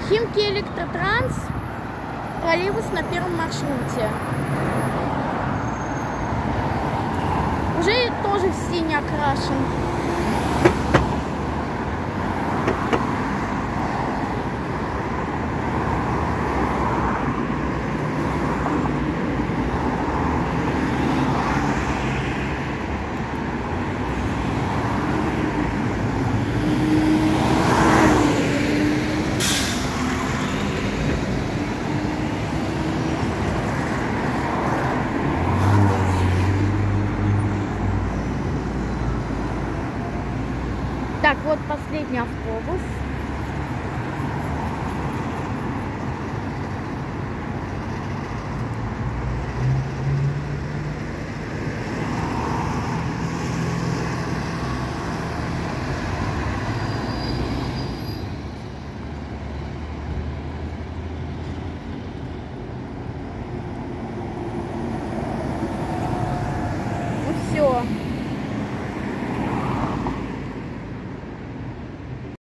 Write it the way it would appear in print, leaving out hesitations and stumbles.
Химки Электротранс, троллейбус на первом маршруте. Уже тоже в синий окрашен. Так, вот последний автобус.